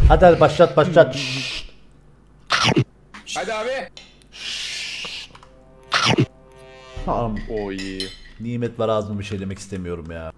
Hadi başlat. Şşş. Hadi abi. Tamam. Oy. Nimet var, ağzıma bir şey demek istemiyorum ya.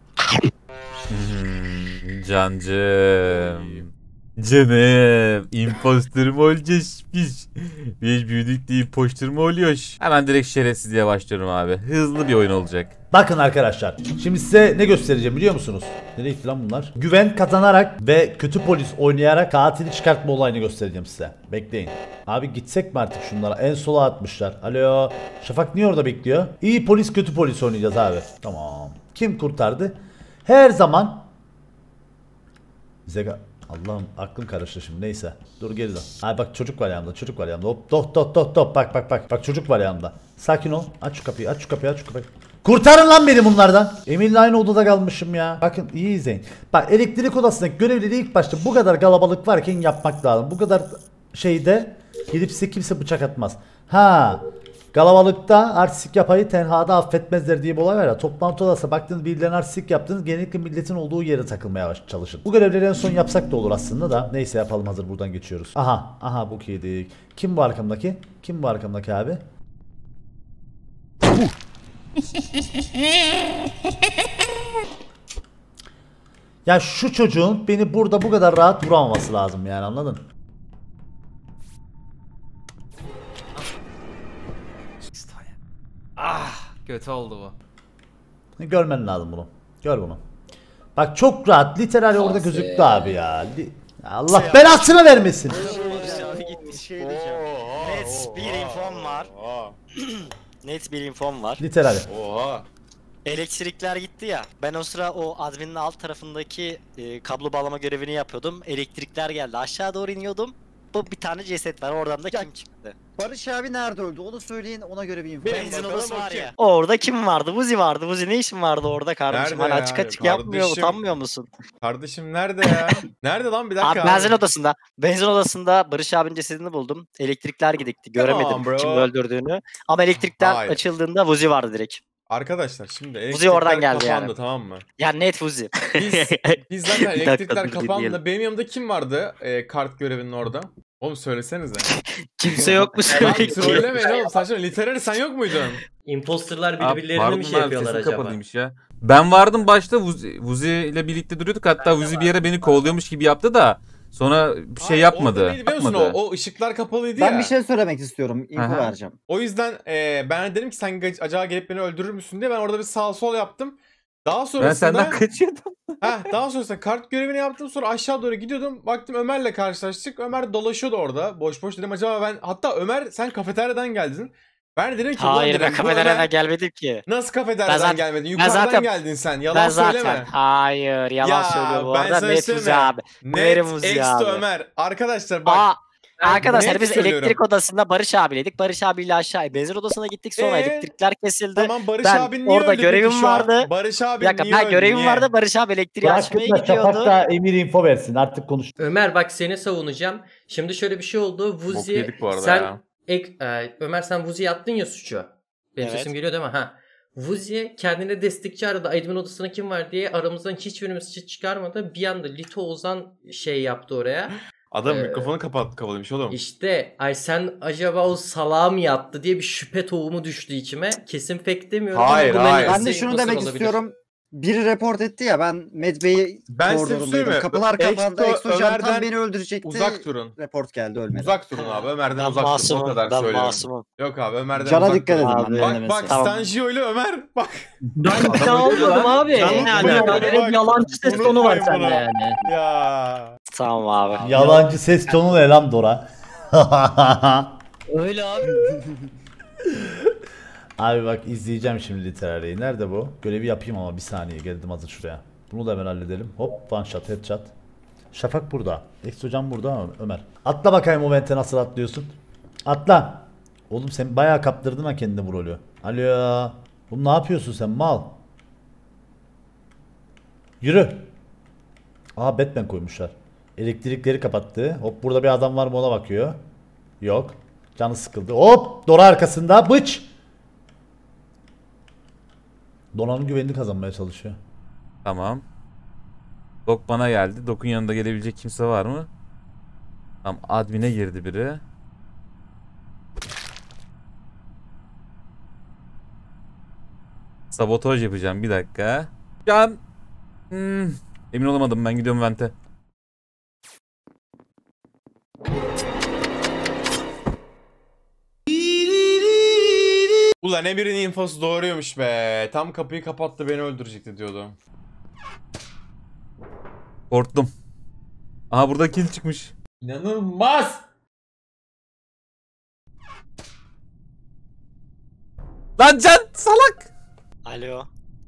Cancım. Canım. Imposter mı olacağız biz? Biz büyüdük de imposter mı oluyoruz? Hemen direkt şerefsizliğe başlıyorum abi. Hızlı bir oyun olacak. Bakın arkadaşlar. Şimdi size ne göstereceğim biliyor musunuz? Nereye gitti lan bunlar? Güven kazanarak ve kötü polis oynayarak katili çıkartma olayını göstereceğim size. Bekleyin. Abi gitsek mi artık şunlara? En sola atmışlar. Alo. Şafak niye orada bekliyor? İyi polis kötü polis oynayacağız abi. Tamam. Kim kurtardı? Her zaman bize Allah'ım aklım karıştı şimdi, neyse. Dur geri dön. Ay bak çocuk var yanımda, çocuk var yanımda. Hop dop bak. Bak çocuk var yanımda. Sakin ol. Aç şu kapıyı. Kurtarın lan beni bunlardan. Emin'le aynı odada kalmışım ya. Bakın iyi izleyin. Bak elektrik odasındaki görevleri ilk başta bu kadar kalabalık varken yapmak lazım. Bu kadar şeyde gidip size kimse bıçak atmaz. Ha. Kalabalıkta artistik yapayı tenhada affetmezler diye bir olay var ya. Toplantı odası baktınız birilerine artistik yaptınız, genellikle milletin olduğu yere takılmaya çalışın. Bu görevleri en son yapsak da olur aslında da. Neyse yapalım, hazır buradan geçiyoruz. Aha bu yedik. Kim bu arkamdaki? Kim bu arkamdaki abi? Ya şu çocuğun beni burada bu kadar rahat vuramaması lazım yani, anladın? Kötü oldu bu. Görmen lazım bunu. Gör bunu. Bak çok rahat. Literally orada gözüktü abi ya. Allah belasını vermesin. Şey diyeceğim. Net bir infom var. Net bir infom var. Literally. Oha. Elektrikler gitti ya. Ben o sıra o adminin alt tarafındaki kablo bağlama görevini yapıyordum. Elektrikler geldi. Aşağı doğru iniyordum. Bu bir tane ceset var. Oradan da kim çıktı? Barış abi nerede öldü? Onu söyleyin, ona göre bir info. Benzin odası var ya. Orada kim vardı? Vuzi vardı. Vuzi ne işin vardı orada kardeşim? Nerede Hani ya? açık açık yapmıyor, Kardeşim. utanmıyor musun? Kardeşim nerede ya? Nerede lan, bir dakika Abi benzin odasında. Benzin odasında Barış abinin cesedini buldum. Elektrikler gidikti. Göremedim bro. kim öldürdüğünü. Ama elektrikler Hayır. açıldığında Vuzi vardı direkt. Arkadaşlar şimdi Vuzi oradan elektrikler geldi kapandı yani. tamam mı? Ya net Vuzi. Biz zaten Bir dakika, elektrikler dur, kapandı. dinleyelim. Benim yanımda kim vardı kart görevinin orada? Oğlum söylesenize. Kimse yok mu Lan söyleyin? trollemeyin oğlum, saçma. Literary sen yok muydun? Imposterlar Abi, birbirlerine pardon mi şey abi, yapıyorlar sesim acaba? kapalıymış ya. Ben vardım başta, Vuzi ile birlikte duruyorduk. Hatta Vuzi bir ara beni kovalıyormuş gibi yaptı da sonra bir şey Hayır, yapmadı. orada neydi biliyor musun? O ışıklar kapalıydı Ben ya. bir şey söylemek istiyorum. Info Aha. vereceğim. O yüzden ben dedim ki sen acaba gelip beni öldürür müsün diye ben orada bir sağ sol yaptım. Daha Ben sonrasında senden kaçıyordum. daha sonrasında kart görevini yaptım, sonra aşağı doğru gidiyordum. Baktım Ömer'le karşılaştık. Ömer dolaşıyordu orada. Boş boş dedim acaba hatta Ömer sen kafeteryadan geldin. Ben dedim ki Hayır dedim, ben bu kafeteryadan Ömer gelmedim ki. nasıl kafeteryadan zaten- gelmedin? Yukarıdan zaten- geldin sen. Ben Yalan zaten söyleme. hayır yalan Ya, söylüyor bu ben arada. sana Net söyleme. Vuzi abi. Verim Net Vuzi Extra abi. Ömer. Arkadaşlar bak. Aa, arkadaşlar net biz söylüyorum. elektrik odasında Barış abileydik. Barış abiyle aşağı benzin odasına gittik, sonra elektrikler kesildi. Tamam Barış Ben abin niye orada öldü görevim peki şu an? vardı. Barış Bir abin dakika niye ben öldü? görevim Niye? vardı, Barış abi elektriği açmaya Bırakın da Şafak gidiyordu. da Emir info versin, artık konuş. Ömer bak seni savunacağım. Şimdi şöyle bir şey oldu. Bok Vuzi yedik bu arada sen ya. Ömer sen Vuzi'ye attın ya suçu. Benim Evet. sesim geliyor değil mi? Ha. Vuzi kendine destekçi aradı. Admin odasına kim var diye, aramızdan hiçbirimiz hiç çıkarmadı. Bir anda Lito Ozan şey yaptı oraya. Adam Ee, mikrofonu kapalıymış oğlum. İşte ay sen acaba o salağa mı yattı diye bir şüphe tohumu düştü içime. Kesin fake demiyorum. ama Hayır, bu hayır. Ben de şunu imposter demek olabilir. istiyorum. Biri report etti ya, ben Medbay'i Ben size bir şey söyleyeyim mi? koridorundaydım. Kapılar kapandı. Exojan tam Ömer'den beni öldürecekti. Uzak durun. Report geldi, ölmedi. Uzak durun abi. Ömer'den Ben uzak durun. O masumum, kadar ben söylüyorum. masumum. Yok abi Ömer'den Cana uzak dikkat durun. edin. Abi, lan, Bak Tamam. Stanjio ile Ömer bak. Ben ikna olmadım abi. Sen ne alaka? Benim yalancı ses tonu var Unutmayın bunu. sende yani. Ya. Tamam abi. Yalancı ses tonu ne lan Dora? Öyle abi. Abi bak izleyeceğim şimdi literariyi. Nerede bu? Görevi yapayım ama bir saniye, geldim hazır şuraya. Bunu da hemen halledelim. Hop, one shot, headshot. Şafak burada. Ex hocam burada ama Ömer. Atla bakayım o vente, nasıl atlıyorsun? Atla. Oğlum sen bayağı kaptırdın ha kendine bu rolü. Alo. Oğlum ne yapıyorsun sen mal? Yürü. Aa Batman koymuşlar. Elektrikleri kapattı. Hop burada bir adam var mı ona bakıyor. Yok. Canı sıkıldı. Hop Dora arkasında bıç. Donanın güvenini kazanmaya çalışıyor. Tamam. Dok bana geldi. Dok'un yanında gelebilecek kimse var mı? Tamam, admin'e girdi biri. Sabotaj yapacağım, bir dakika. Şu an emin olamadım, ben gidiyorum vente. Ulan Emir'in infosu doğruymuş be. Tam kapıyı kapattı, beni öldürecekti diyordu. Korktum. Aha, burada kill çıkmış. İnanılmaz. Lan Can salak. Alo.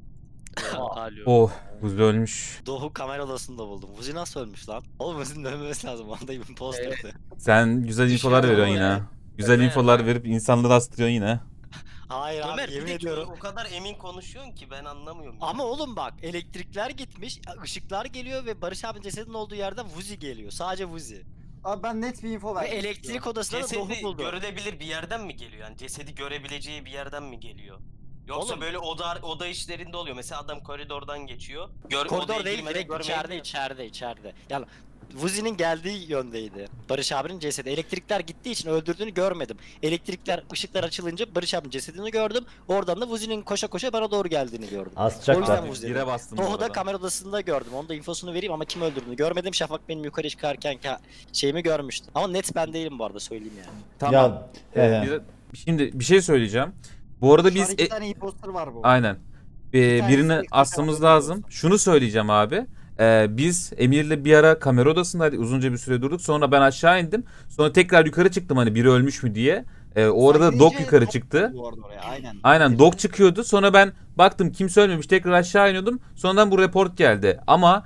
Alo. Oh, Vuzi ölmüş. Doğu kamera odasında buldum. Vuzi nasıl ölmüş lan? Oğlum Vuzi'nin ölmemesi lazım. Onda imposterdi. Sen güzel infolar veriyorsun yine. Güzel infolar verip insanları astırıyorsun yine. Hayır Ömer, abi bir yemin de ediyorum. o kadar emin konuşuyorsun ki ben anlamıyorum. ya. Ama oğlum bak, elektrikler gitmiş, ışıklar geliyor ve Barış abinin cesedinin olduğu yerden Vuzi geliyor. Sadece Vuzi. Abi ben net bir info Ve verdim. elektrik odasında da Doğu Cesedi buldu. görülebilir bir yerden mi geliyor? Yani cesedi görebileceği bir yerden mi geliyor? Yoksa Oğlum. böyle oda işlerinde oluyor. Mesela adam koridordan geçiyor. Koridor odaya değil, girmeden direkt görmeyebiliyor. içeride. Yani Vuzi'nin geldiği yöndeydi. Barış abinin cesedi. Elektrikler gittiği için öldürdüğünü görmedim. Işıklar açılınca Barış abinin cesedini gördüm. Oradan da Vuzi'nin koşa koşa bana doğru geldiğini gördüm. O Asacaklar. yüzden Vuzi dedim. Bire bastım bu Doğu'da arada. kamera odasında gördüm. Onun da infosunu vereyim ama kim öldürdüğünü görmedim. Şafak benim yukarı çıkarken şeyimi görmüştü. Ama net ben değilim bu arada, söyleyeyim yani. Tamam. Şimdi bir şey söyleyeceğim. Bu arada biz... iki tane imposter var bu. Aynen. tanesi Birini eksik asmamız kaldı. lazım. Şunu söyleyeceğim abi. Biz Emir'le bir ara kamera odasındaydık. Uzunca bir süre durduk. Sonra ben aşağı indim. Sonra tekrar yukarı çıktım, hani biri ölmüş mü diye. O arada Dog yukarı çıktı. Aynen. Aynen, Dog çıkıyordu. Sonra ben baktım kimse ölmemiş. Tekrar aşağı iniyordum. Sonradan bu report geldi. Ama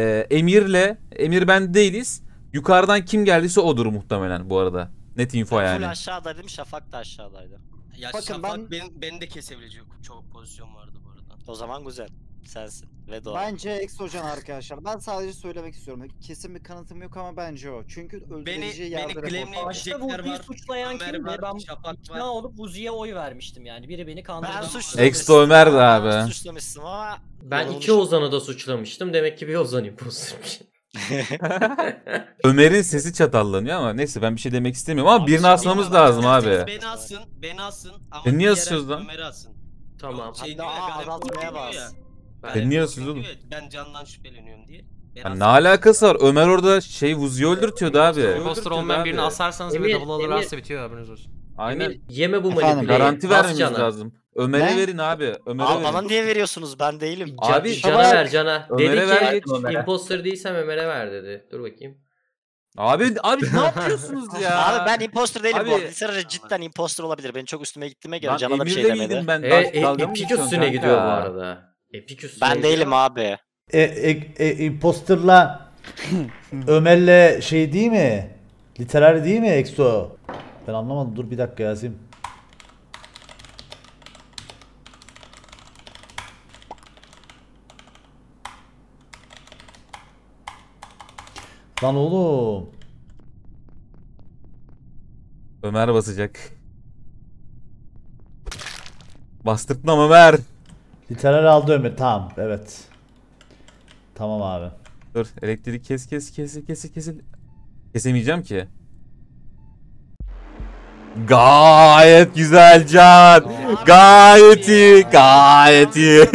Emir ben değiliz. Yukarıdan kim geldiyse odur muhtemelen bu arada. Net info Ben full yani. aşağıdaydım. Şafak da aşağıdaydı. Ya Bakın Şafak beni de kesebilecek çok pozisyon vardı bu arada. O zaman güzel. Sensin. Ve Doğa. Bence Exocan arkadaşlar. Ben sadece söylemek istiyorum. Kesin bir kanıtım yok ama bence o. Çünkü öldüreceği yerde report var. Başta Vuzi'yi suçlayan Ömer kimdi? var, Ben Şafak var. ikna olup Vuzi'ye oy vermiştim yani. Biri beni kandırdı. Ben ama- suçlamıştım. Exto Ömer'di abi. Ben suçlamıştım ama... Ben Yanılmış. iki Ozan'ı da suçlamıştım. Demek ki bir Ozan impostermiş. Ömer'in sesi çatallanıyor ama neyse, ben bir şey demek istemiyorum ama birini asmamız lazım abi. Beni asın ama Niye diğer asıyoruz lan? Ömer'i asın. Tamam. Şey Hatta diyor ya, Garip azaltmaya diyor bas. ya. Sen niye asıyorsun oğlum? diyor ya, Ben Can'dan şüpheleniyorum diye. Ben Ya asın. ne alakası var? Ömer orada Vuzi'yi öldürtüyordu abi. Imposter olmayan birini asarsanız Emir, ve double Emir. alırlarsa bitiyor, haberiniz olsun. Aynen. Emir, yeme bu Efendim? manipüleyi. Garanti Bas vermemiz Can'a. lazım. Ömer'e Ne? verin abi. Ömer'e Aa, verin. bana niye veriyorsunuz? Ben değilim. Abi, Can'a Şafak, ver Can'a. Ömer'e Dedi ver, ki geç. imposter değilsem Ömer'e ver dedi. Dur bakayım. Abi ne yapıyorsunuz ya? Abi ben imposter değilim Abi- bu arada. Sadece cidden imposter olabilir. Benim çok üstüme gittiğime göre Lan Can'a da bir şey Emir'le demedi. miydim ben? Dalga mı Epik geçiyorsun üstüne kanka? gidiyor bu arada. Epik üstüne Ben gidiyor. değilim abi. Imposter'la Ömer'le şey değil mi? Literal değil mi Exo? Ben anlamadım. Dur bir dakika yazayım. Lan oğlum. Ömer basacak. Bastırtma Ömer. Literal aldı Ömer. Tamam. Evet. Tamam abi. Dur, elektrik kes. Kesemeyeceğim ki. Gayet güzel Can. Gayet iyi. Gayet iyi.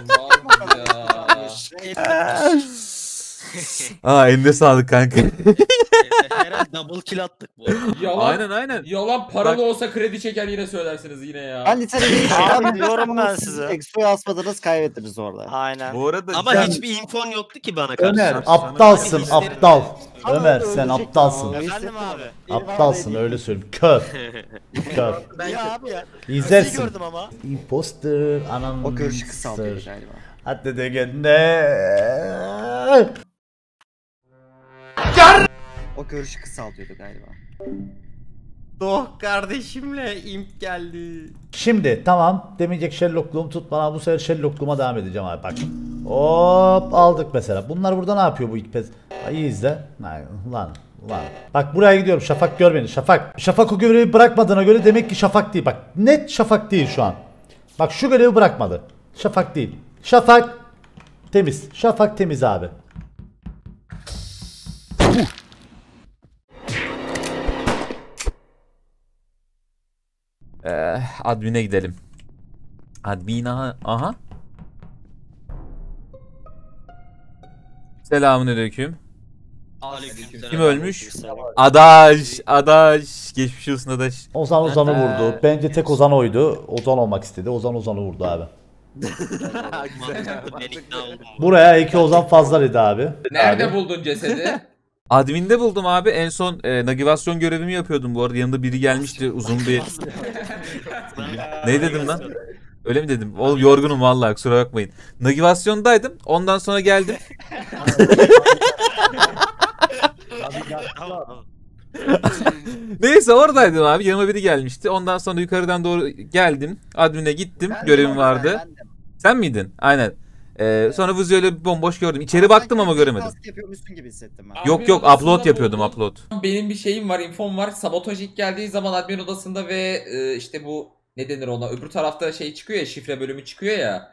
Aa, eline sağlık kanka. Herhalde double kill attık bu arada. Aynen. Yalan paralı Bak- olsa kredi çeker yine söylersiniz yine ya. Ben literally Abi biliyorum ben sizi. Exo'yu asmadınız, kaybettiniz orada. Aynen. Bu arada Ama Can- hiçbir infon yoktu ki bana karşı. Ömer aptalsın aptal. Ömer sen ölecek aptalsın. ya. Efendim abi. Aptalsın öyle söyleyeyim. Kör. Kör. Ya abi ya. İzlersin. Sizi gördüm ama. Imposter anam. O görüşü kısaltıyor galiba. Hadi de gene. O görüşü kısaltıyordu galiba. Doh kardeşimle imp geldi. Şimdi tamam demeyecek Sherlock'luğum tut bana, bu sefer Sherlock'luğuma devam edeceğim abi bak. Hop aldık mesela. Bunlar burada ne yapıyor bu ilk pez? İyi izle. Lan. Bak buraya gidiyorum. Şafak gör beni. Şafak o görevi bırakmadığına göre demek ki Şafak değil. Bak net Şafak değil şu an. Bak şu görevi bırakmadı. Şafak değil. Şafak temiz. Şafak temiz abi. Admin'e gidelim. Admin aha. Selamünaleyküm. Kim ölmüş? Adaş. Geçmiş olsun Adaş. Ozan Ozan'ı vurdu. Bence tek Ozan oydu. Ozan olmak istedi. Ozan Ozan'ı vurdu abi. Buraya 2 Ozan fazlaydı abi. Nerede buldun cesedi? Admin'de buldum abi. En son navigasyon görevimi yapıyordum bu arada. Yanında biri gelmişti uzun bir... Ne dedim lan? Öyle mi dedim? Oğlum yorgunum vallahi kusura bakmayın. Navigasyondaydım. Ondan sonra geldim. Neyse oradaydım abi. Yanıma biri gelmişti. Ondan sonra yukarıdan doğru geldim. Admin'e gittim. Görevim vardı. Sen miydin? Aynen. Sonra Vuzi öyle bomboş gördüm. İçeri baktım ama göremedim. Yapıyormuşsun gibi hissettim ben. Yok upload yapıyordum upload. Benim bir şeyim var, infom var. Sabotaj ilk geldiği zaman admin odasında ve işte bu ne denir ona? Öbür tarafta şey çıkıyor ya, şifre bölümü çıkıyor ya.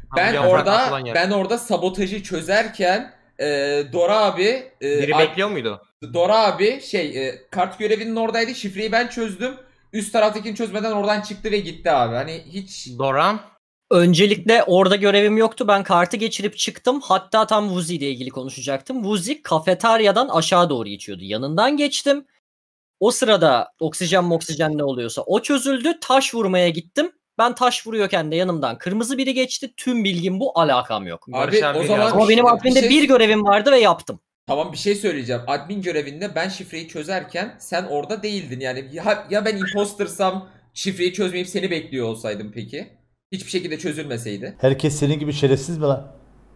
Ben orada sabotajı çözerken Dora abi biri bekliyor muydu? Dora abi kart görevinin oradaydı. Şifreyi ben çözdüm. Üst taraftakini çözmeden oradan çıktı ve gitti abi. Hani hiç... Dora? Öncelikle orada görevim yoktu. Ben kartı geçirip çıktım. Hatta tam Vuzi ile ilgili konuşacaktım. Vuzi kafeteryadan aşağı doğru geçiyordu. Yanından geçtim. O sırada oksijen ne oluyorsa o çözüldü. Taş vurmaya gittim. Ben taş vuruyorken de yanımdan kırmızı biri geçti. Tüm bilgim bu, alakam yok. Abi o zaman... Ama benim adminde bir görevim vardı ve yaptım. Tamam, bir şey söyleyeceğim. Admin görevinde ben şifreyi çözerken sen orada değildin. Yani ya ben impostersam şifreyi çözmeyip seni bekliyor olsaydım peki? Hiçbir şekilde çözülmeseydi. Herkes senin gibi şerefsiz mi lan?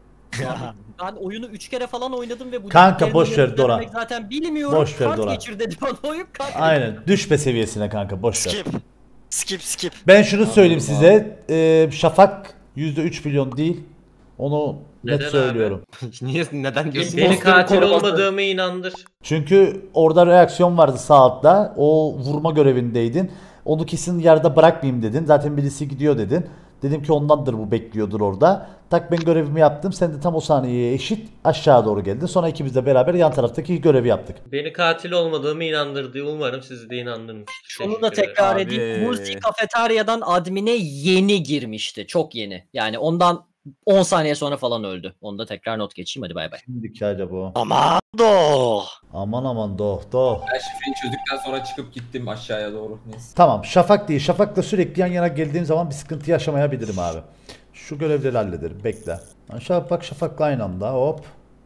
Ben oyunu 3 kere falan oynadım ve bu kanka boş ver Dora. Zaten bilmiyorum. Boş ver kart Dora. geçir dedi bana oyun kart. Aynen. Düşme seviyesine kanka boş ver. Skip. Ben şunu söyleyeyim size. Şafak %3 milyon değil. Onu net söylüyorum. Neden diyorsun? Beni katil olmadığımı inandır. Çünkü orada reaksiyon vardı sağ altta. O vurma görevindeydin. Onu kesin yerde bırakmayayım dedin. Zaten birisi gidiyor dedin. Dedim ki ondandır bu, bekliyordur orada. Tak ben görevimi yaptım. Sen de tam o saniyeye eşit aşağı doğru geldin. Sonra ikimiz de beraber yan taraftaki görevi yaptık. Beni katil olmadığımı inandırdı. Umarım sizi de inandırmıştır. Şunu da tekrar edeyim. Muzi kafeteryadan admine yeni girmişti. Çok yeni. Yani ondan 10 saniye sonra falan öldü. Onu da tekrar not geçeyim. Hadi bay bay. Şimdiki acaba. Aman do. Aman doh. Ben şifreyi çözdükten sonra çıkıp gittim aşağıya doğru. Neyse. Tamam, Şafak değil. Şafak'la sürekli yan yana geldiğim zaman bir sıkıntı yaşamayabilirim abi. Şu görevleri hallederim. Bekle. Bak Şafak'la aynı anda. Hop.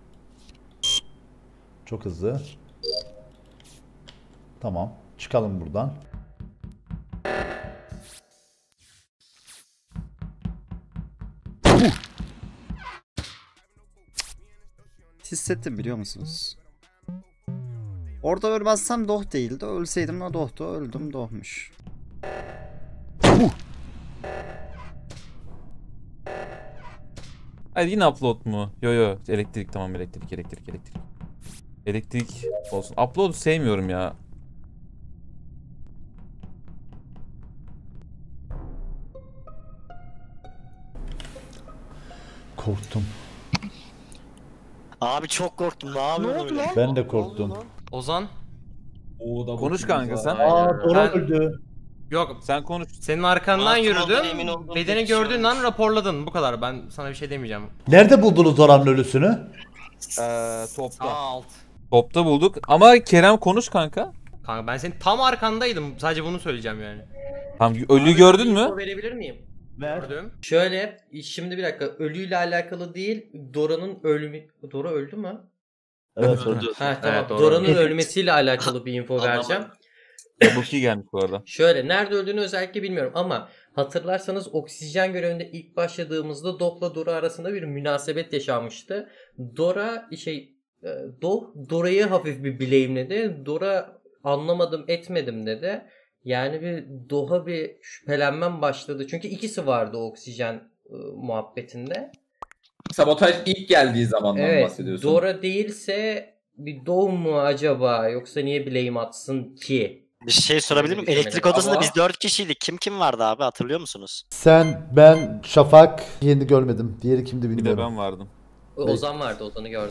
Çok hızlı. Tamam. Çıkalım buradan. Hissettim biliyor musunuz? Orada ölmezsem doh değildi. Ölseydim de dohtu. Öldüm, dohmuş. Hayır yine upload mu? Yo elektrik, tamam elektrik. Elektrik olsun. Upload sevmiyorum ya. Korktum. Abi çok korktum. Ne yapıyorsun öyle? Ben de korktum. Ozan. Konuş kanka sen. Dora öldü. Yok, Sen konuş. senin arkandan Masum olduğuna emin yürüdüm. olduğum Bedeni tek kişi gördüğün olmuş. an raporladın. Bu kadar. Ben sana bir şey demeyeceğim. Nerede buldunuz Dora'nın ölüsünü? Sağ alt. Topta bulduk ama Kerem konuş kanka. Kanka ben senin tam arkandaydım. Sadece bunu söyleyeceğim yani. Tamam, ölüyü gördün mü? Info verebilir miyim? Gördüm. Şöyle, şimdi bir dakika, ölüyle alakalı değil, Dora'nın ölümü... Dora öldü mü? Evet Ha tamam. Evet, doğru. Dora'nın ölmesiyle alakalı bir info vereceğim. Bu gelmiş bu arada. Şöyle, nerede öldüğünü özellikle bilmiyorum ama hatırlarsanız oksijen görevinde ilk başladığımızda Dok'la Dora arasında bir münasebet yaşanmıştı. Dora Dora'yı hafif bir bileğimledi. Dora anlamadım etmedim dedi. Yani bir Doh'a bir şüphelenmem başladı. Çünkü ikisi vardı o oksijen muhabbetinde. Sabotaj ilk geldiği zamandan Evet, bahsediyorsun. Dora değilse bir Doh mu acaba? Yoksa niye bileğim atsın ki? Bir şey sorabilir miyim? Elektrik odasında biz 4 kişiydik. Kim vardı abi, hatırlıyor musunuz? Sen, ben, Şafak, yeni görmedim. Diğeri kimdi Bir de bilmiyorum. ben vardım. Ozan vardı, Ozan'ı gördüm.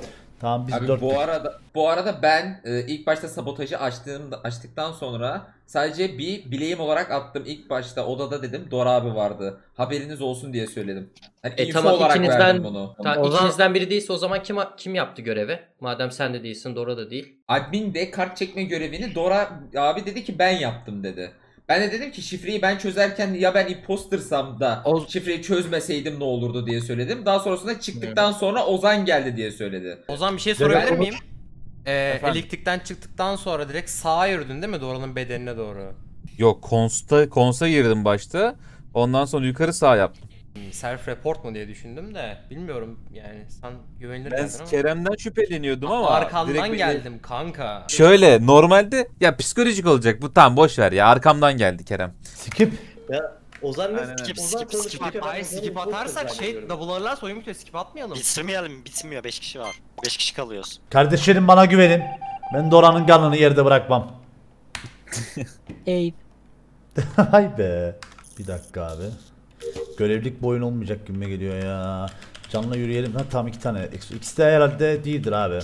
Tamam biz Abi 4. bu arada ben ilk başta sabotajı açtıktan sonra sadece bir bileğim olarak attım. İlk başta odada dedim Dora abi vardı. Haberiniz olsun diye söyledim. Hani info Tamam, olarak ikinizden- verdim bunu. Tamam, ikinizden biri değilse o zaman kim yaptı görevi? Madem sen de değilsin, Dora da değil. Admin de kart çekme görevini Dora abi dedi ki ben yaptım dedi. Ben de dedim ki şifreyi ben çözerken ya ben impostersam da şifreyi çözmeseydim ne olurdu diye söyledim. Daha sonrasında çıktıktan sonra Ozan geldi diye söyledi. Ozan bir şey sorabilir miyim? Elektrikten çıktıktan sonra direkt sağa yürüdün değil mi? Dora'nın bedenine doğru. Yok konsa girdim başta. Ondan sonra yukarı sağ yaptım. Self report mu diye düşündüm de bilmiyorum yani sen güvenilir Ben geldin ama. Kerem'den şüpheleniyordum ama Arkandan direkt geldim kanka. Şöyle normalde ya psikolojik olacak bu, tamam boş ver ya, arkamdan geldi Kerem. Skip. Ozan Aynen. Skip. Hayır skip atarsak double'larla soyun bitiyor, skip atmayalım. Bitmiyor 5 kişi var. 5 kişi kalıyoruz. Kardeşlerim bana güvenin. Ben Dora'nın kanını yerde bırakmam. Ey. Hay be. Bir dakika abi. Görevlik boyun olmayacak gibime geliyor ya. Canla yürüyelim. Ha tamam 2 tane. İkisi de herhalde değildir abi.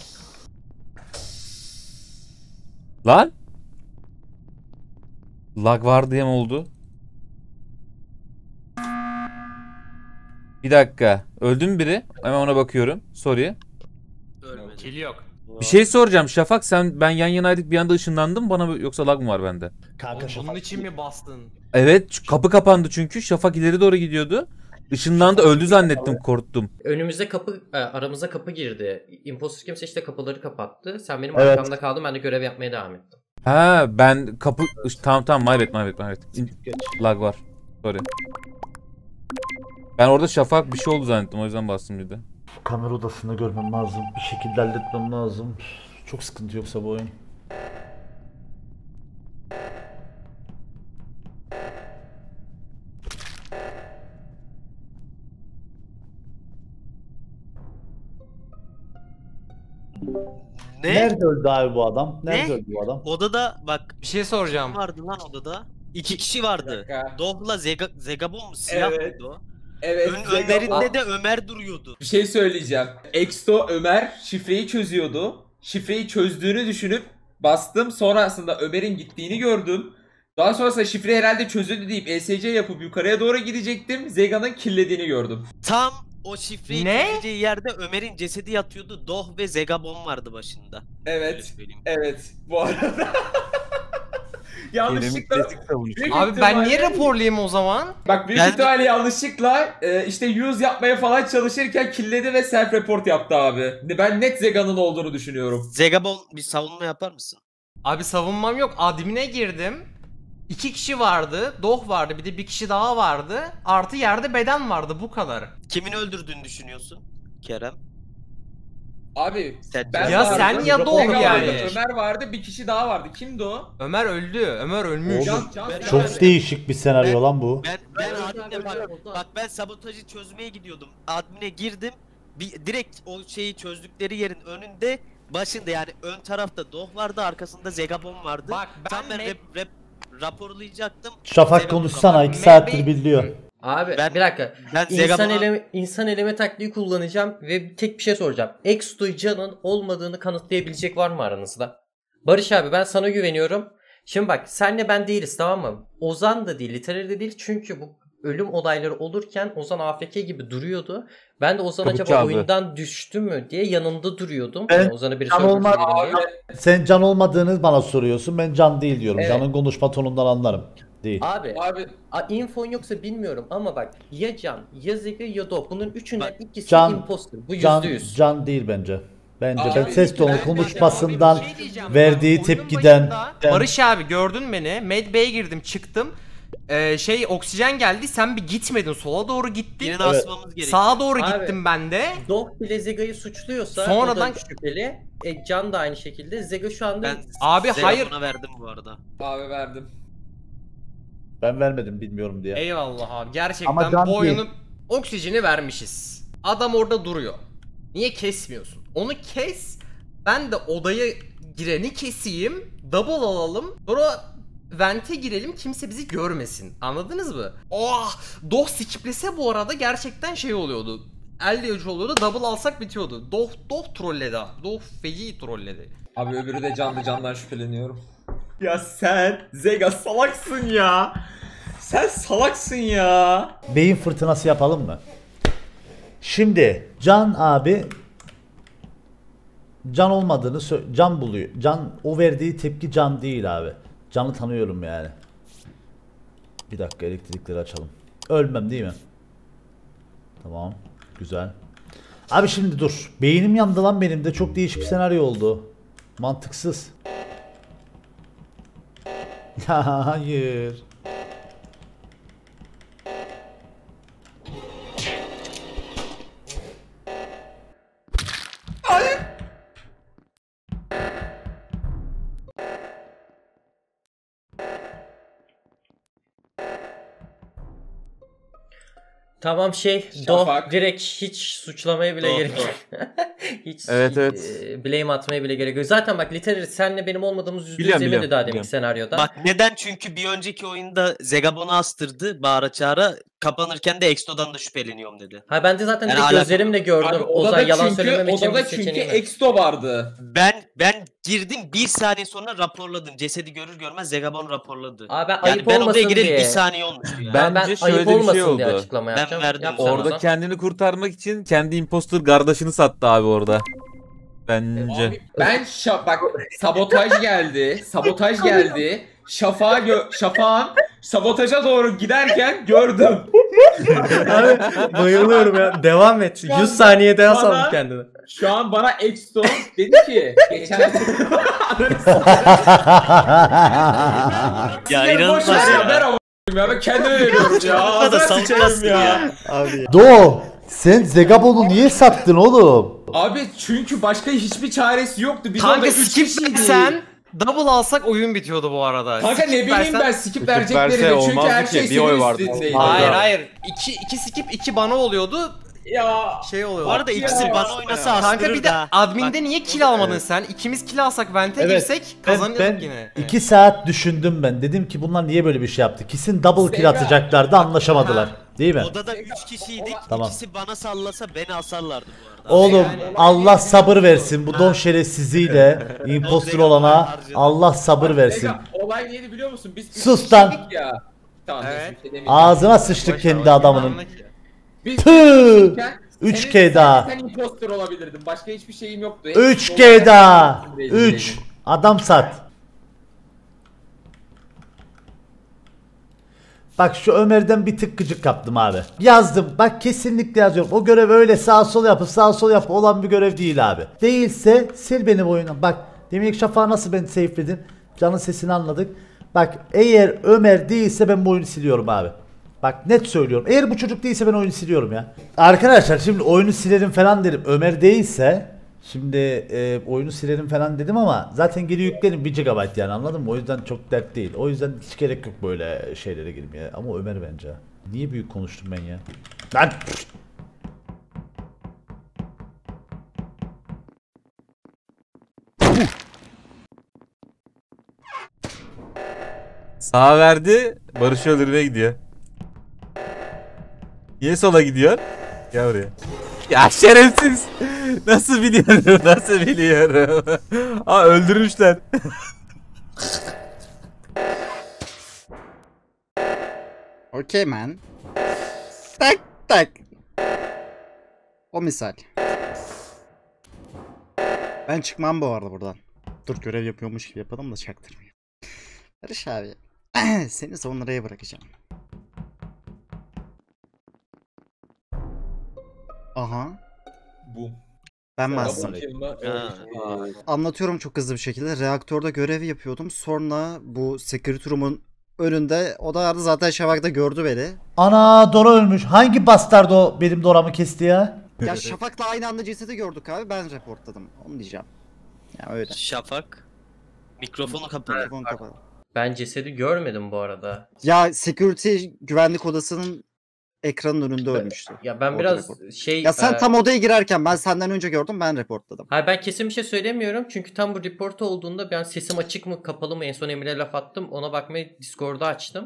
Lan? Lag var diye mi oldu? Bir dakika. Öldü mü biri? Hemen ona bakıyorum. Sorry. Kill yok. Bir şey soracağım Şafak, ben yan yanaydık bir anda ışınlandım bana, yoksa lag mı var bende? Kanka Bunun için mi bastın? Evet, kapı kapandı çünkü Şafak ileri doğru gidiyordu. Işınlandı, öldü zannettim, korktum. Önümüze aramıza kapı girdi. Imposter kimse işte kapıları kapattı. Sen benim Evet. arkamda kaldın, ben de görev yapmaya devam ettim. Ha ben kapı tamam my bad. Lag var. Sorry. Ben orada Şafak bir şey oldu zannettim, o yüzden bastım bir de. Kamera odasında görmem lazım. Bir şekilde halletmem lazım. Çok sıkıntı yoksa bu oyun. Ne? Nerede öldü abi bu adam? Nerede Ne? öldü bu adam? Odada bak Bir şey soracağım. vardı lan odada. 2 kişi vardı. dakika. Doh'la Zegabon mu? Siyah Evet. mıydı o? Evet. Önlerinde de Ömer duruyordu. Bir şey söyleyeceğim. Exto Ömer şifreyi çözüyordu. Şifreyi çözdüğünü düşünüp bastım. Sonrasında Ömer'in gittiğini gördüm. Daha sonrasında şifre herhalde çözüldü deyip ESC yapıp yukarıya doğru gidecektim. Zega'nın killediğini gördüm. Tam o şifreyi Ne? çözeceği yerde Ömer'in cesedi yatıyordu. Doh ve Zegabon vardı başında. Öyle Evet. söyleyeyim. Evet. Bu arada. Yanlışlıkla. Büyük Abi ben niye ihtimalle- raporlayayım o zaman? Bak büyük Ben- ihtimalle yanlışlıkla işte use yapmaya falan çalışırken killedi ve self report yaptı abi. Ben net Zega'nın olduğunu düşünüyorum. Zegabon bir savunma yapar mısın? Abi savunmam yok. Admin'e girdim. 2 kişi vardı. Doh vardı. Bir de bir kişi daha vardı. Artı yerde beden vardı. Bu kadar. Kimin öldürdüğünü düşünüyorsun Kerem? Abi Sen- ben Ya vardım, sen ya Doğu Zega yani. vardı, Ömer vardı, bir kişi daha vardı. Kimdi o? Ömer öldü. Ömer ölmüş. Oğlum, Ben- Çok değişik bir senaryo lan bu. Ben admine bak ben sabotajı çözmeye gidiyordum. Admine girdim. Direkt o şeyi çözdükleri yerin önünde başında yani ön tarafta Doh vardı, arkasında Zegabon vardı. Bak Tam ben ben raporlayacaktım. Şafak Zegabon konuşsana, kapattı. 2 saattir biliyor. Abi Ben- bir dakika. Ben İnsan eleme taktiği kullanacağım ve tek bir şey soracağım. Exto Can'ın olmadığını kanıtlayabilecek var mı aranızda? Barış abi ben sana güveniyorum. Şimdi bak senle ben değiliz, tamam mı? Ozan da değil, Literal de değil, çünkü bu ölüm olayları olurken Ozan AFK gibi duruyordu. Ben de Ozan Tabii acaba ki abi. oyundan düştü mü diye yanında duruyordum. Ben- Yani Ozan'a birisi Can öldürsün olmaz dedim diye. Sen can olmadığını bana soruyorsun. Ben can değil diyorum. Evet. Canın konuşma tonundan anlarım. Değil. Abi Abi infon yoksa bilmiyorum ama bak ya Can, ya Zeki ya Doh, bunun üçünden Bak, ikisi Can- imposter. Bu Can, %100. can değil bence. Bence Abi, ben ses tonu ben- konuşmasından Abi bir şey diyeceğim. verdiği Oyunun tepkiden başında- Barış abi gördün beni. Medbay'e girdim çıktım. Oksijen geldi. Sen bir gitmedin. Sola doğru gittin. Birini asmamız gerekiyor. Sağa doğru Abi. gittim ben de. Doh bile Zega'yı suçluyorsa Sonradan- o da şüpheli. Can da aynı şekilde. Zega şu anda Ben Abi, hayır. Zegabon'a verdim bu arada. abi verdim. ben vermedim bilmiyorum diye. Eyvallah abi. Gerçekten Ama can bu değil. oyunun oksijeni vermişiz. Adam orada duruyor. Niye kesmiyorsun? Onu kes. Ben de odaya gireni keseyim. Double alalım. Sonra vente girelim, kimse bizi görmesin. Anladınız mı? Oh! Doh skiplese bu arada gerçekten şey oluyordu. el yolcu oluyordu. Double alsak bitiyordu. Doh trolledi abi. Doh feci trolledi. Abi öbürü de candan şüpheleniyorum. Ya sen Zega salaksın ya. Sen salaksın ya. Beyin fırtınası yapalım mı? Şimdi Can abi Can olmadığını Can buluyor. Can o verdiği tepki Can değil abi. Can'ı tanıyorum yani. Bir dakika elektrikleri açalım. Ölmem değil mi? Tamam. Güzel. Abi şimdi dur. Beynim yandı lan benim de. Çok değişik bir senaryo oldu. Mantıksız. Ya hayır. Tamam Şafak. direkt hiç suçlamaya bile gerek yok. Hiç Evet. blame atmaya bile gerek yok. Zaten bak literally senle benim olmadığımız %100 Biliyorum, emindi daha deminki biliyorum. senaryoda. Bak neden? Çünkü bir önceki oyunda Zegabon'u astırdı bağıra çağıra. Kapanırken de Exto'dan da şüpheleniyorum dedi. Ha ben de zaten Yani direkt alakalı- gözlerimle gördüm. Abi Ozan yalan söylemem için bir odada çünkü seçeneği var. Exto vardı. Ben girdim 1 saniye sonra raporladım. Cesedi görür görmez Zegabon raporladı. Abi ben Yani ayıp ben odaya olmasın gireli diye. 1 saniye olmuştu yani. Ben Bence şöyle ayıp bir şey olmasın diye oldu. açıklama Ben yapacağım. verdim Yap sana. sen Orada Ozan. kendini kurtarmak için kendi impostor kardeşini sattı abi orada. Bence. Abi ben bak sabotaj geldi. Sabotaj geldi. Şafağın sabotaja doğru giderken gördüm. Abi bayılıyorum ya. Devam et. 100 saniyede Bana- asalım kendini. Şu an bana Exto dedi ki geçen Ya boş inanılmaz ver ya. ver ama ya ben kendime veriyorum ya. Bana da Ağzına sıçarım salmazsın ya. Abi Do, sen Zegabon'u niye sattın oğlum? Abi çünkü başka hiçbir çaresi yoktu. Biz Kanka orada üç skip kişiydik. versen double alsak oyun bitiyordu bu arada. Kanka Skip ne bileyim versen- ben skip vereceklerini çünkü her şey senin üstündeydi. Hayır. İki skip 2 bana oluyordu. Ya Şey oluyor. Bu arada ikisi Ya. bana oynasa Kanka astırırdı bir de ha. adminde niye kill almadın sen? İkimiz kill alsak vente Evet, girsek kazanırdık ben yine. 2 saat düşündüm ben. Dedim ki bunlar niye böyle bir şey yaptı? Kesin double kill Zega. atacaklardı, anlaşamadılar. Değil mi? Odada 3 kişiydik. Tamam. İkisi bana sallasa beni asarlardı bu arada. Oğlum Allah sabır versin. Bu don şerefsizliğiyle impostor olana Allah sabır versin. Zega, olay neydi biliyor musun? Biz üç Sus lan. kişiydik ya. Tamam Evet. neyse, bir şey demeyeceğim. Ağzına sıçtık kendi adamının. Biz Tüh! kişiyken 3K senin- daha. Sen impostor olabilirdin. Başka hiçbir şeyim yoktu. 3K daha. 3. Adam sat. Bak şu Ömer'den bir tık gıcık kaptım abi. Yazdım. Bak kesinlikle yazıyorum. O görev öyle sağ sol yapıp olan bir görev değil abi. Değilse sil beni bu oyundan. Bak demin Şafak'ı nasıl ben safe'ledim. Can'ın sesini anladık. Bak eğer Ömer değilse ben bu oyunu siliyorum abi. Bak net söylüyorum. Eğer bu çocuk değilse ben oyunu siliyorum ya. Arkadaşlar şimdi oyunu silerim falan derim. Ömer değilse şimdi oyunu silerim falan dedim ama zaten geri yüklerim 1 GB yani, anladın mı? O yüzden çok dert değil. O yüzden hiç gerek yok böyle şeylere girmeye. Ama Ömer bence. Niye büyük konuştum ben ya? Lan! Sağa verdi. Barış'ı öldürmeye gidiyor. Niye sola gidiyor? Gel buraya. Ya şerefsiz. Nasıl biliyorum? Nasıl biliyorum? Aa öldürmüşler. okey man. Tak tak. O misal. Ben çıkmam bu arada buradan. Dur görev yapıyormuş gibi yapalım da çaktırmayayım. Barış abi. Seni sonraya bırakacağım. Aha. Bu. Ben bastım. Anlatıyorum çok hızlı bir şekilde. Reaktörde görev yapıyordum. Sonra bu security room'un önünde o da vardı, zaten Şafak da gördü beni. Ana Dora ölmüş. Hangi bastard o benim Dora'mı kesti ya? Ya Şafak'la aynı anda cesedi gördük abi, ben reportladım. Onu diyeceğim. Ya öyle. Şafak. Mikrofonu kapalı. Mikrofon kapalı. Ben cesedi görmedim bu arada. Ya security güvenlik odasının ekranın önünde ölmüştü. Ya ben Orada biraz report. Ya sen tam odaya girerken ben senden önce gördüm, ben reportladım. Hayır ben kesin bir şey söylemiyorum çünkü tam bu report olduğunda ben sesim açık mı kapalı mı en son Emre'ye laf attım, ona bakmayı Discord'da açtım.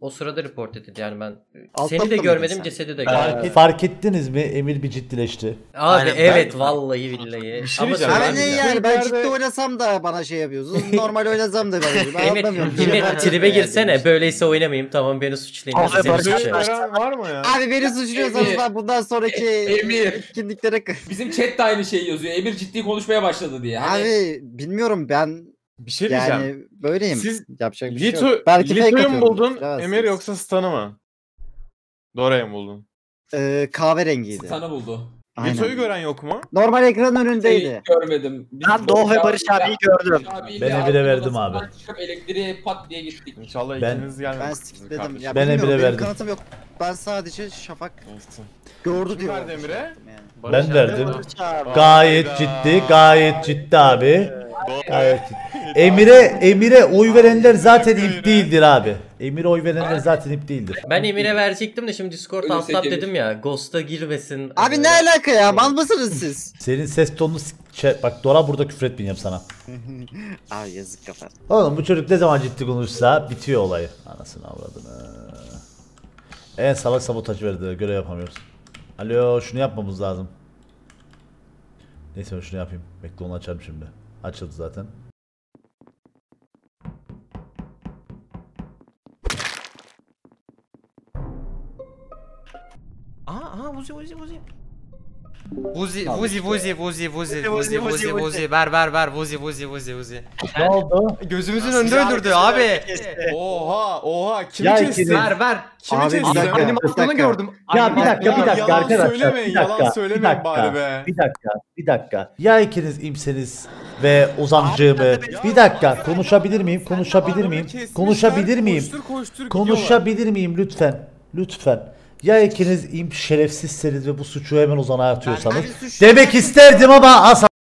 O sırada report edildi yani ben. Alt Seni de tarafta görmedim, mıydın sen? cesedi de görmedim. Fark ettiniz mi? Emir bir ciddileşti. Abi Aynen, evet ben- vallahi billahi. Bir şey Ama diyeceğim, Abi ben- ne yani ben ciddi oynasam da bana şey yapıyorsunuz. Normal oynasam da ben Emir, anlamıyorum. Emir tribe girsene. Böyleyse oynamayayım. Tamam beni suçlayın. Abi, Seni Barış abi- suçlayın. Veren var mı ya? Abi beni suçluyorsanız Emir. ben bundan sonraki Emir. etkinliklere... Bizim chat de aynı şeyi yazıyor. Emir ciddi konuşmaya başladı diye. Hani Abi bilmiyorum ben Bir şey diyeceğim. yani böyleyim. Siz Yapacak bir şey Lito, yok. Belki fake Lito'yu mu atıyorum. buldun? Bilemezsiniz. Emir yoksa Stan'ı mı? Dora'yı mı buldun? Kahverengiydi. sana buldu. Aynen. Lito'yu gören yok mu? Normal ekran önündeydi. Şeyi görmedim. Biz Ben Doğu ve Barış abiyi gördüm. Ben Emir'e verdim abi. Çıkıp elektriğe pat diye gittik. İnşallah Ben- ikiniz Ben gelmezsiniz. skipledim. kardeşim. Ya Ben bilmiyorum, Emir'e benim verdim. kanıtım yok. Ben sadece Şafak Neyse. gördü Kim diyor. verdi Emir'e? Yani. Ben verdim. Barış abi. Gayet ciddi, gayet ciddi abi. Gayet ciddi. Emir'e oy verenler zaten ip değildir abi. Emir'e oy verenler zaten ip değildir. Ben Emir'e verecektim de şimdi Discord Ölürsek alt tab Emir. dedim ya. Ghost'a girmesin. Abi ne alaka ya? Mal mısınız siz? Senin ses tonunu bak Dora burada küfür etmeyeceğim sana. Abi yazık kafa. Oğlum bu çocuk ne zaman ciddi konuşsa bitiyor olayı. Anasını avradını. En salak sabotaj verdi. Görev yapamıyoruz. Alo şunu yapmamız lazım. Neyse ben şunu yapayım. Bekle onu açarım şimdi. Açıldı zaten. Aha Vuzi. Vuzi. Ver Vuzi. Ne oldu? Gözümüzün önünde öldürdü abi. Oha kimi Ya kestin? ikiniz- Ver. Kimi Abi, bir kestin? dakika. Benim aslanı gördüm. Ya bir dakika Ya yalan arkadaşlar. söylemeyin, Bir dakika, yalan bir söylemeyin dakika, bari be. Bir dakika. Ya ikiniz imseniz ve Ozancığımı. Bir dakika konuşabilir miyim? Konuşabilir miyim lütfen? Ya ikiniz imp şerefsizseniz ve bu suçu hemen Ozan'a atıyorsanız. Demek isterdim ama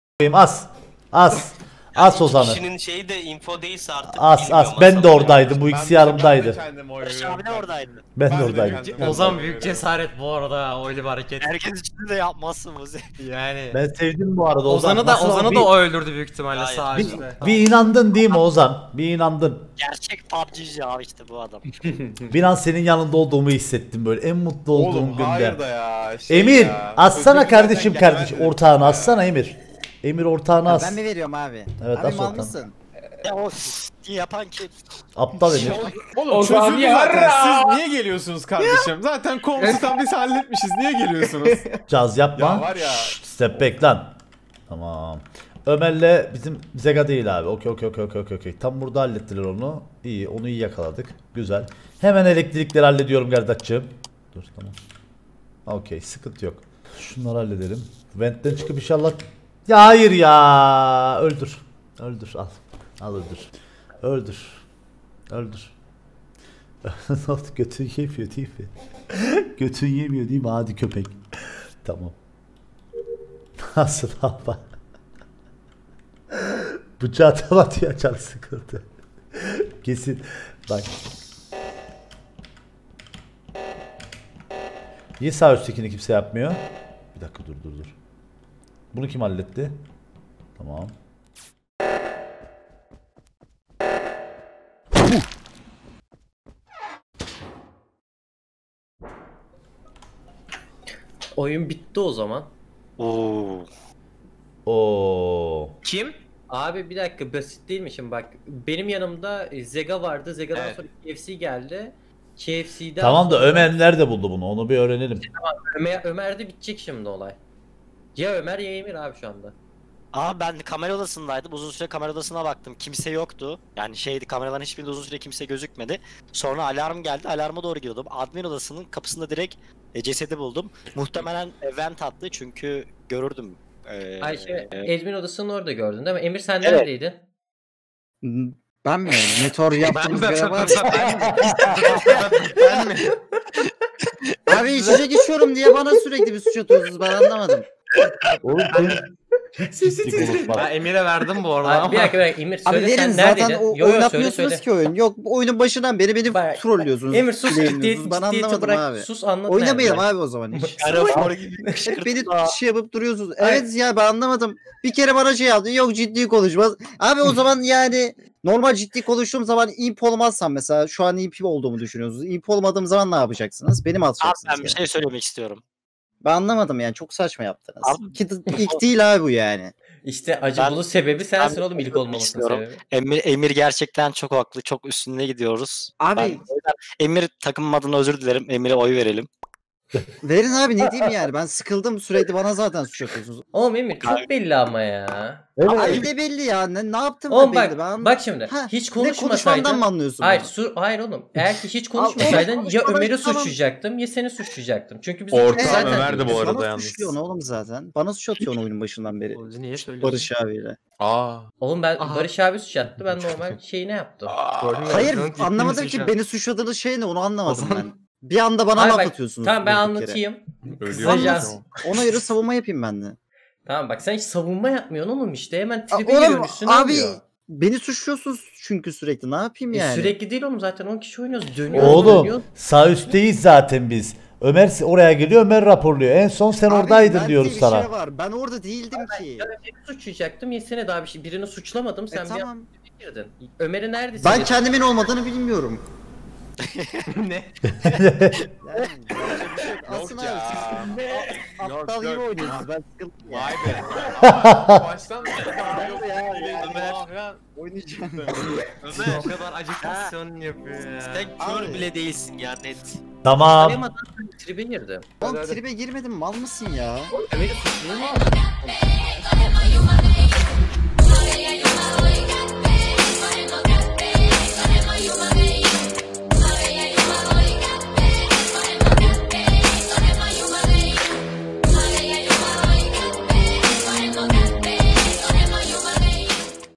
as Ozan'ı. Kişinin şeyi de info değilse artık. As ben de oradaydım, bu ikisi yanımdaydı. Barış abi de oradaydı. Ben de Ben de oradaydım. kendim- Ozan büyük cesaret bu arada öyle bir hareket. Herkes içinde de yapmazsın Vuzi. Yani. Ben sevdim bu arada Ozan'ı Nasıl da o öldürdü büyük ihtimalle Hayır. sağ üstte. bir inandın değil mi Ozan? Bir inandın. Gerçek PUBG'ci abi işte bu adam. Bir an senin yanında olduğumu hissettim böyle en mutlu olduğum Oğlum günde. hayır da ya. Emir ya. assana Ödül kardeşim zaten kardeş gelmedi. ortağını assana Emir. Emir ortağını as. Ben mi veriyorum abi? Evet, abi as mal ortam. mısın? Ya o yapan kim? Aptal Emir. Oğlum Ozan çözüldü ya. zaten. Siz niye geliyorsunuz kardeşim? Zaten komutan biz halletmişiz. Niye geliyorsunuz? Caz yapma. Ya var ya. Şşt, step back lan. Tamam. Ömer'le bizim Zega değil abi. Okey. Tam burada hallettiler onu. İyi, onu iyi yakaladık. Güzel. Hemen elektrikleri hallediyorum kardeşim. Dur tamam. Okey, sıkıntı yok. Şunları halledelim. Vent'ten çıkıp inşallah. Ya hayır ya. Öldür. Al. Al öldür. Öldür. Ne oldu? Götün yemiyor değil mi? Götün yemiyor değil mi? Hadi köpek. Tamam. Nasıl ama? Bıçağı tam atıyor, can sıkıldı. Kesin. Bak. Niye sağ üsttekini kimse yapmıyor? Bir dakika dur. Bunu kim halletti? Tamam. Oyun bitti o zaman. Oo. Kim? Abi bir dakika basit değil mi şimdi bak. Benim yanımda Zega vardı. Zega'dan Evet. sonra KFC geldi. KFC'den Tamam da sonra- Ömer nerede buldu bunu? Onu bir öğrenelim. Ömer'de bitecek şimdi olay. Ya Ömer ya Emir abi şu anda. Abi ben kamera odasındaydım. Uzun süre kamera odasına baktım. Kimse yoktu. Yani kameraların hiçbirinde uzun süre kimse gözükmedi. Sonra alarm geldi. Alarma doğru gidiyordum. Admin odasının kapısında direkt cesedi buldum. Muhtemelen vent attı çünkü görürdüm. Ayşe Edmin odasının orada gördün değil mi? Emir sen Evet. neredeydin? Ben mi? Meteor yaptığımız görev var. Ben mi? Abi içecek içiyorum diye bana sürekli bir suç atıyorsunuz, ben anlamadım. Oğlum Ben Emir'e verdim bu arada Abi, ama. bir dakika Emir Abi söyle verin sen zaten neredeydin? Yo, oynatmıyorsunuz söyle. ki oyun. Yok oyunun başından beri beni Bak, trollüyorsunuz. Emir sus claimliyorsunuz. Ben ciddiyeti anlamadım bırak. abi. Sus anlat. Oynamayalım nerede? abi o zaman hiç. Aerofor gibi Hep beni şey yapıp duruyorsunuz. Evet ya ben anlamadım. Bir kere bana şey yaptı. Yok ciddi konuşmaz. Abi o zaman yani Normal ciddi konuştuğum zaman imp olmazsam mesela şu an imp olduğumu düşünüyorsunuz. İmp olmadığım zaman ne yapacaksınız? Beni mi Abi atacaksınız? ben bir şey söylemek istiyorum. Ben anlamadım yani çok saçma yaptınız. Abi- Ki ilk değil abi bu yani. İşte acı Ben- bunun sebebi sensin ben- oğlum ilk olmamasının istiyorum. sebebi. Emir gerçekten çok haklı. Çok üstünde gidiyoruz. Abi Ben- Emir takımım adına özür dilerim. Emir'e oy verelim. verin abi ne diyeyim yani ben sıkıldım sürekli bana zaten suç atıyorsunuz. Oğlum Emir çok belli ama ya. Abi de belli ya ne yaptım Oğlum da bak, belli. Ben... bak şimdi Ha, hiç ne konuşmamdan konuşmasaydın. mı anlıyorsun? Hayır, bunu? hayır oğlum. Eğer ki hiç konuşmasaydın ya konuşmadan Ömer'i tamam. suçlayacaktım ya seni suçlayacaktım. Çünkü biz Ortam zaten Ömer de bu arada Bana yalnız. suçluyorsun oğlum zaten. Bana suç atıyorsun oyunun başından beri. Niye söylüyorsun? Barış abiyle. Oğlum ben Barış abi suç attı. Ben normal şeyini yaptım. Hayır anlamadım ki beni suçladığınız şey ne onu anlamadım ben. Bir anda bana Hayır, laf bak, atıyorsunuz. Tamam ben durduk yere. anlatayım. Ölüyor. Kısaca. Ona göre savunma yapayım ben de. Tamam bak sen hiç savunma yapmıyorsun oğlum işte. Hemen tribe Oğlum, giriyorsun üstüne abi alıyor. beni suçluyorsunuz çünkü sürekli ne yapayım yani? Sürekli değil oğlum zaten 10 kişi oynuyoruz. Dönüyor. Oğlum sağ üstteyiz zaten biz. Ömer oraya geliyor, Ömer raporluyor. En son sen Abi, oradaydın ben diyoruz diye bir sana. Şey var. Ben orada değildim ki. Ya beni suçlayacaktım ya seni daha birini suçlamadım. Sen bir tamam. an girdin. Ömer'i neredesin? Ben kendimin olmadığını bilmiyorum. ne? Yani, aslında abi siz aptal gibi oynuyorsunuz. Ben sıkıldım ya. Vay be. Baştan Oynayacağım. Ömer O kadar ajitasyon yapıyor ya. sen kör bile değilsin ya net. Tamam. Arayamadan tribe girdim. Oğlum tribe girmedim mal mısın ya? Ömer'i suçlayamadım.